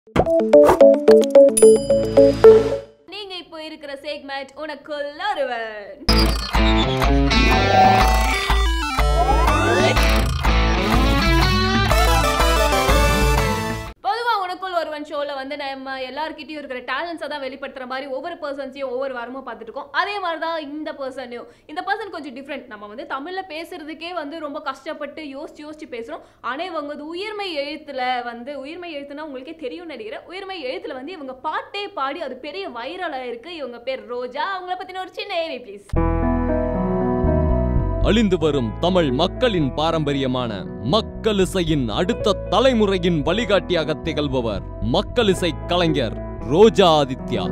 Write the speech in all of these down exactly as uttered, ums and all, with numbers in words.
நீங்க இப்போ இருக்கிற செக்மெண்ட் உனக்குள் ஒருவன். பொதுவா உனக்குள் ஒருவன் ஷோல வந்து நம்ம எல்லார்கிட்டயும் இருக்கிற டேலண்ட்ஸை தான் வெளிப்படுத்துற மாதிரி ஒவ்வொரு பர்சன்ஸையும் ஒவ்வொரு வாரமும் பார்த்துட்டு இருக்கோம். அதே மாதிரி தான் இந்த பர்சனையும். இந்த பர்சன் கொஞ்சம் டிஃப்ரெண்ட். நம்ம வந்து தமிழ்ல பேசுறதுக்கே வந்து ரொம்ப கஷ்டப்பட்டு யோசிச்சு யோசிச்சு பேசுறோம். ஆனா இவங்க வந்து உயிர்மை எழுத்துல வந்து உயிர்மை எழுத்துனா உங்களுக்கே தெரியும் நினைக்கிறேன். உயிர்மை எழுத்துல வந்து இவங்க பாட்டே பாடி அது பெரிய வைரலா இருக்கு. இவங்க பேர் ரோஜா. அவங்கள பத்தின ஒரு சின்ன ஏவி ப்ளீஸ். அழிந்து வரும் தமிழ் மக்களின் பாரம்பரியமான மக்களிசையின் அடுத்த தலைமுறையின் வழிகாட்டியாக திகழ்பவர் மக்களிசை கலைஞர் Roja Aditya.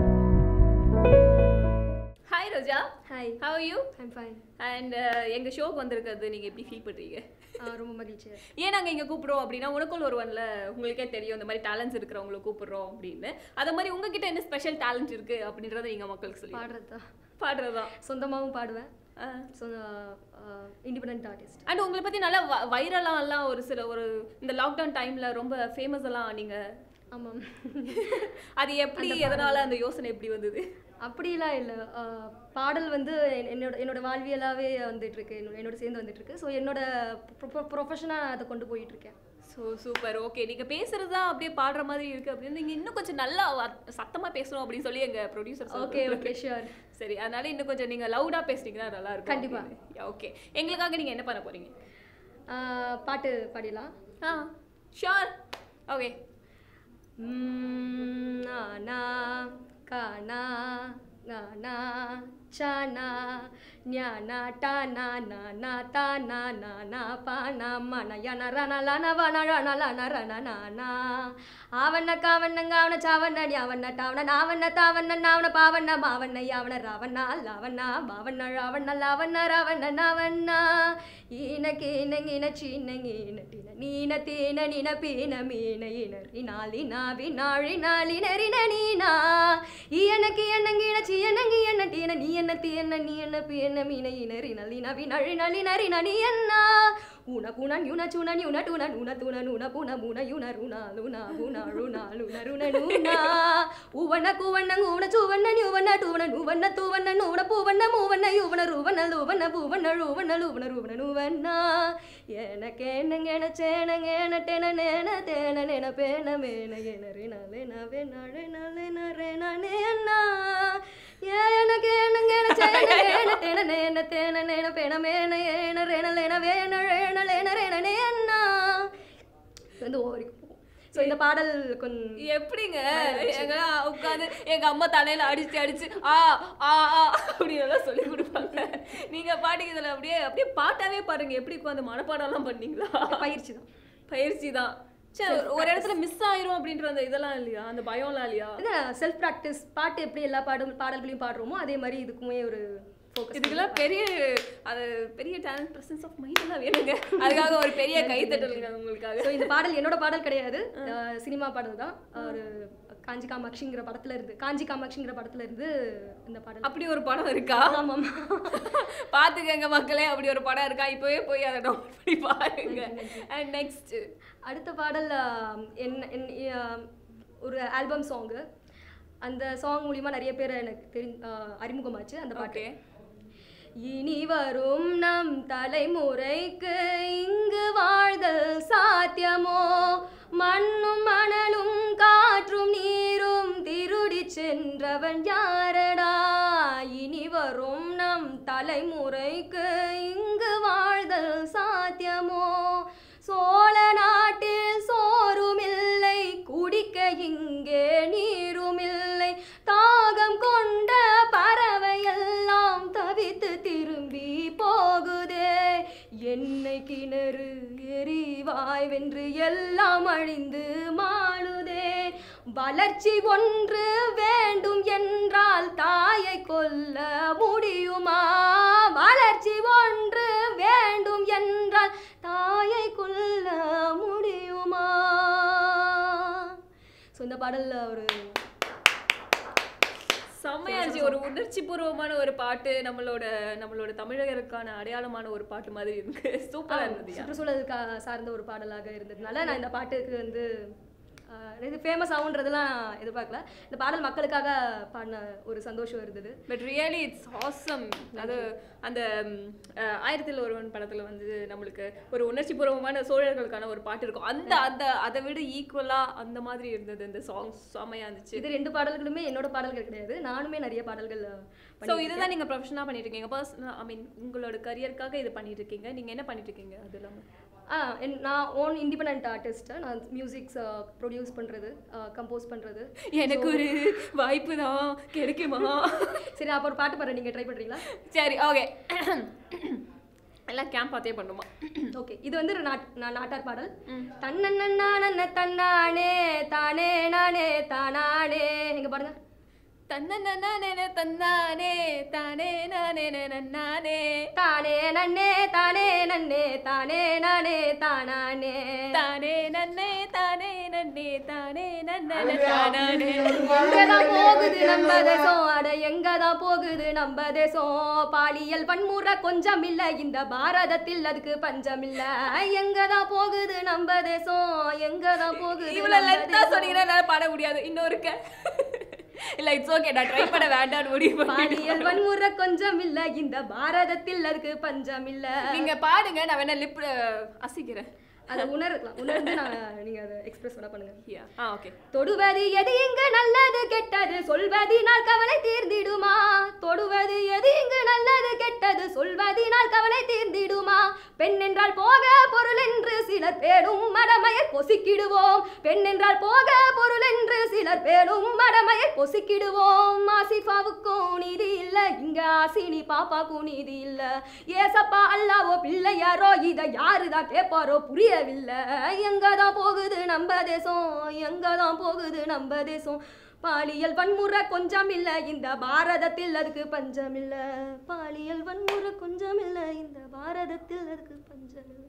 Hi Roja. Hi. How are you? I am fine. And எங்க ஷோக்கு வந்திருக்கிறது நீங்க எப்படி ஃபீல் பண்றீங்க? ரொம்ப மகிழ்ச்சியா. ஏன் நாங்கள் இங்கே கூப்பிடுறோம் அப்படின்னா உனக்குள் ஒருவன்ல உங்களுக்கே தெரியும் இந்த மாதிரி டேலண்ட்ஸ் இருக்கிறவங்களை கூப்பிடுறோம் அப்படின்னு. அதே மாதிரி உங்ககிட்ட என்ன ஸ்பெஷல் டேலண்ட் இருக்கு அப்படின்றத நீங்க மக்களுக்கு சொல்லி. பாடுறதா? பாடுறதா? சொந்தமாகவும் பாடுவேன். Independent artist. அண்ட் உங்களை பற்றி நல்லா வைரலாக எல்லாம் ஒரு சில ஒரு இந்த லாக்டவுன் டைமில் ரொம்ப ஃபேமஸ் எல்லாம் நீங்கள். ஆமாம். அது எப்படி எதனால அந்த யோசனை எப்படி வந்தது? அப்படிலாம் இல்லை. பாடல் வந்து என்னோட என்னோட வாழ்வியலாகவே வந்துட்டு இருக்கு, என்னோட சேர்ந்து வந்துட்டு இருக்கு. ஸோ என்னோட ப்ரொஃபஷனாக அதை கொண்டு போயிட்டு இருக்கேன். So super. ஓகே, நீங்கள் பேசுறது தான் அப்படியே பாடுற மாதிரி இருக்குது அப்படின்னு நீங்கள் இன்னும் கொஞ்சம் நல்லா சத்தமாக பேசணும் அப்படின்னு சொல்லி எங்கள் ப்ரொடியூசர். Okay okay sure. சரி, அதனால இன்னும் கொஞ்சம் நீங்கள் லவுடாக பேசுனீங்கன்னா நல்லா இருக்கும். கண்டிப்பாக. ஓகே, எங்களுக்காக நீங்கள் என்ன பண்ண போகிறீங்க? பாட்டு பாடிடலாம். ஆ ஷியோர். ஓகே. நானா கானா கானா சானா ஞானா டானா நானா தானா நானா பானா மனயன ரணலன வனரணலன ரணனானா ஆவண்ண காவண்ணங்க அவன சாவண்ண ஞாவண்ண டாவன நாவண்ண தாவண்ண நாவன பாவண்ண மாவண்ண யாவன ராவண்ணா லாவண்ணா பாவண்ண ராவண்ண லாவண்ண ராவண்ண நாவண்ணா ஈன கீன கீன சீன கீன டின நீன தீன நின பீன மீன இனரி நாளி நாவி நாழி நாளி நெறின நீனா ஈயனக்கு என்னங்கீன சீயனங்கி என்ன டீன நீ என்ன தீயன நீ என்ன பீன மீன இனரி நளி நவி நழி நளி நரி நனி என்ன ஊன புன யுன சுன யுன டுன நுன துன நுன புன முன யுன ருணா லுனா புன ருணா லுன ருண நூனா உவன குவன ஊன சுவன யுவன டுவன நுவன துவன நூன புவன மூவன யுவன ருவன லுவன புவன ருவன லுவன ருவன நுவனா எனக்கு என்னங்கன சேனங்கன டென நேன தேன நேன பேன மேன எனரி நலே நவே நழே நலே நரே நனேனா எனக்கு என்னங்கன சேனங்கன டென நேன தேன நேன பேன மேன ஏன ரேன லேன வேன வந்து ஓரி. ஸோ இந்த பாடல் கொஞ்சம் எப்படிங்க எங்க உட்காந்து எங்க அம்மா தலையில அடிச்சு அடிச்சு ஆ ஆ அப்படின்னு சொல்லி கொடுப்பாங்க. நீங்க பாட்டுக்கு இதுல அப்படியே அப்படியே பாட்டாவே பாருங்க. எப்படி உட்காந்து மனப்பாடம் எல்லாம் பண்ணீங்களா? பயிற்சி தான். பயிற்சி தான். சரி, ஒரு இடத்துல மிஸ் ஆயிரும் அப்படின்ற அந்த இதெல்லாம் இல்லையா? அந்த பயம்லாம் இல்லையா? Self practice. பாட்டு எப்படி எல்லா பாடும் பாடல்களையும் பாடுறோமோ அதே மாதிரி இதுக்குமே ஒரு இதுக்கெல்லாம் பெரிய அது பெரிய டேலண்ட் பிரசன்ஸ் ஆஃப் மைண்ட் எல்லாம் வேணுங்க. அதுக்காக ஒரு பெரிய கைத்தட்டலுங்க உங்களுக்காக. ஸோ இந்த பாடல் என்னோட பாடல் கிடையாது, சினிமா பாடல் தான். ஒரு காஞ்சி காமாட்சிங்கிற படத்துல இருந்து காஞ்சி காமாட்சிங்கிற படத்துல இருந்து இந்த பாடல். அப்படி ஒரு படம் இருக்கா? ஆமாம், பார்த்துக்கங்க மக்களே, அப்படி ஒரு படம் இருக்கா? இப்போவே போய் அதை டவுன்லோட் பண்ணி பாருங்க. அண்ட் நெக்ஸ்ட் அடுத்த பாடல் என்ன ஒரு ஆல்பம் சாங்கு. அந்த சாங் மூலிமா நிறைய பேர் எனக்கு தெரி அறிமுகமாச்சு அந்த பாட்டு. இனி வரும் நம் தலைமுறைக்கு இங்கு வாழ்தல் சாத்தியமோ, மண்ணும் மணலும் காற்றும் நீரும் திருடி சென்றவன் யாரடா. இனி வரும் நம் தலைமுறைக்கு இங்கு வாழ்தல் சாத்தியமோ, சோழ நாட்டில் சோறுமில்லை குடிக்க இங்கே நீருமில்லை, தாகம் கொண்ட பறவையெல்லாம் தவித்து திரும்பி போகுதே, எண்ணெய் கிணறு எரிவாய் வென்று எல்லாம் அழிந்து மாளுதே, வளர்ச்சி ஒன்று வேண்டும் என்றால் தாயை கொல்ல முடியுமா, வளர்ச்சி ஒன்று வேண்டும் என்றால் தாயை கொல்ல முடியுமா. ஸோ இந்த பாடல்ல ஒரு செம்மையாச்சு. ஒரு உணர்ச்சி பூர்வமான ஒரு பாட்டு, நம்மளோட நம்மளோட தமிழர்களுக்கான அடையாளமான ஒரு பாட்டு மாதிரி இருக்கு. சூப்பரா இருந்தது. சுற்றுச்சூழலுக்கு சார்ந்த ஒரு பாடலாக இருந்ததுனால நான் இந்த பாட்டுக்கு வந்து இது ஃபேமஸ் ஆகுன்றதுலாம் நான் எதிர்பார்க்கல. இந்த பாடல் மக்களுக்காக பாடின ஒரு சந்தோஷம் இருந்தது. But really it's awesome. அது அந்த ஆயிரத்தில் ஒருவன் படத்தில் வந்து நம்மளுக்கு ஒரு உணர்ச்சி பூர்வமான சோழர்களுக்கான ஒரு பாட்டு இருக்கும். அந்த அந்த அதை விட ஈக்குவலாக அந்த மாதிரி இருந்தது இந்த சாங்ஸ். செம்மையாக இருந்துச்சு. இது ரெண்டு பாடல்களுமே என்னோட பாடல்கள் கிடையாது, நானுமே நிறைய பாடல்கள். ஸோ இதுதான் நீங்கள் ப்ரொஃபஷனாக பண்ணிட்டு இருக்கீங்க, பர்சனல் ஐ மீன் உங்களோட கரியருக்காக இது பண்ணிட்டு இருக்கீங்க. நீங்கள் என்ன பண்ணிட்டு இருக்கீங்க அது இல்லாமல்? ஆ நான் ஓன் இண்டிபெண்ட் ஆர்டிஸ்ட்டு. நான் மியூசிக்ஸ் ப்ரொடியூஸ் பண்ணுறது, கம்போஸ் பண்ணுறது. எனக்கு ஒரு வாய்ப்பு தான் கிடைக்குமா? சரி, அப்போ ஒரு பாட்டு பாடுறேன், நீங்கள் ட்ரை பண்ணுறீங்களா? சரி, ஓகே. எல்லாம் கேம்ப் பார்த்தே பண்ணுமா? ஓகே, இது வந்து நாட் நான் நாட்டார் பாடல். தன்னண்ணே தன்னானே தானே நானே தானானே. எங்க பாருங்க. தன்னே தன்னானே தானே நானே நன்னானே தானே நன்னே தானே நன்னே தானே நானே தானானே தானே நன்னே தானே நன்னே தானே நன்னே தானானே. எங்கதான் போகுது நம்ம தேசம், அட எங்கதான் போகுது நம்ம தேசம். பாலியல் வன்முறை கொஞ்சம் இல்ல இந்த பாரதத்தில், அதுக்கு பஞ்சம் இல்ல. எங்கதான் போகுது நம்ம தேசம், எங்கதான் போகுது. இவ்வளவு லென்த்தா சொன்னீங்கன்னா என்னால பாட முடியாது. இன்னொருக்க இல்ல இட்ஸ் ஓகே, நான் ட்ரை பண்ண வேண்டாம் முடிவு. பாலியல் வன்முறை கொஞ்சம் இல்ல இந்த பாரதத்தில், அதுக்கு பஞ்சம் இல்ல. நீங்க பாடுங்க, நான் வேணா லிப் அசிக்கிறேன். அதை உணரலாம், உணர்ந்து நான் நீங்க அதை எக்ஸ்பிரஸ் பண்ண பண்ணுங்க. ஆ ஓகே. தொடுவது எது இங்கு நல்லது கெட்டது, சொல்வதினால் கவலை தீர்ந்திடுமா. தொடுவது எது இங்கு நல்லது கெட்டது, சொல்வதினால் கவலை தீர்ந்திடுமா. பெண் என்றால் போக பொருள் என்று சிலர் பேடும் மடமையை பொசுக்கிடுவோம். பெண் என்றால் போக பொருள் என்று சிலர் பேடும் மடமையை பொசுக்கிடுவோம். ஆசிஃபாவுக்கும் நீதி இல்ல இங்க, ஆசினி பாப்பாக்கும் நீதி இல்ல. ஏசப்பா அல்லாவோ பிள்ளையாரோ இதை யாருதான் கேட்பாரோ புரிய. எங்கதான் போகுது நம்ம தேசம், எங்கதான் போகுது நம்ம தேசம். பாலியல் வன்முறை கொஞ்சம் இல்ல இந்த பாரதத்தில், அதுக்கு பஞ்சம் இல்ல. பாலியல் வன்முறை கொஞ்சம் இல்ல இந்த பாரதத்தில், அதுக்கு பஞ்சம் இல்ல.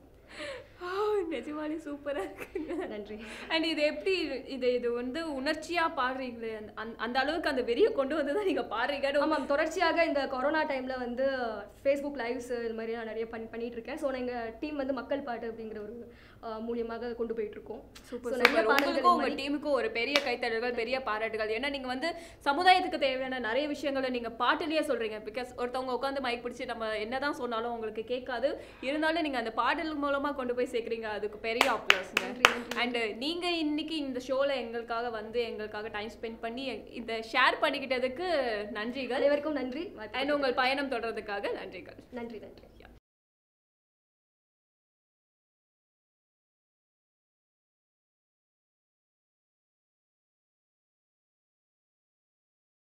நிஜமாலே சூப்பரா இருக்குங்க. நன்றி. அண்ட் இது எப்படி இது இது வந்து உணர்ச்சியா பாடுறீங்களே, அந்த அளவுக்கு அந்த வெறியை கொண்டு வந்து தான் நீங்க பாடுறீங்க. ஆமாம், தொடர்ச்சியாக இந்த கொரோனா டைம்ல வந்து ஃபேஸ்புக் லைவ்ஸ் இது மாதிரி நான் நிறைய பண்ணி பண்ணிட்டு இருக்கேன். ஸோ எங்கள் டீம் வந்து மக்கள் பாட்டு அப்படிங்கிற ஒரு மூலியமாக கொண்டு போயிட்டு இருக்கோம். சூப்பர். உங்களுக்கும் உங்க டீமுக்கும் ஒரு பெரிய கைத்தட்டல்கள், பெரிய பாராட்டுகள். ஏன்னா நீங்க வந்து சமுதாயத்துக்கு தேவையான நிறைய விஷயங்களை நீங்க பாட்டுலயே சொல்றீங்க. பிகாஸ் ஒருத்தவங்க உட்காந்து மைக் பிடிச்சி நம்ம என்னதான் சொன்னாலும் உங்களுக்கு கேட்காது, இருந்தாலும் நீங்க அந்த பாடல் மூலமா கொண்டு போய் சேர்க்குறீங்க, அதுக்கு பெரிய அப்ளாஸ்ங்க. அண்ட் நீங்க இன்னைக்கு இந்த ஷோல எங்களுக்காக வந்து எங்களுக்காக டைம் ஸ்பெண்ட் பண்ணி இதை ஷேர் பண்ணிக்கிட்டதுக்கு நன்றிகள். அனைவருக்கும் நன்றி. அண்ட் உங்கள் பயணம் தொடர்றதுக்காக நன்றிகள். நன்றி நன்றி.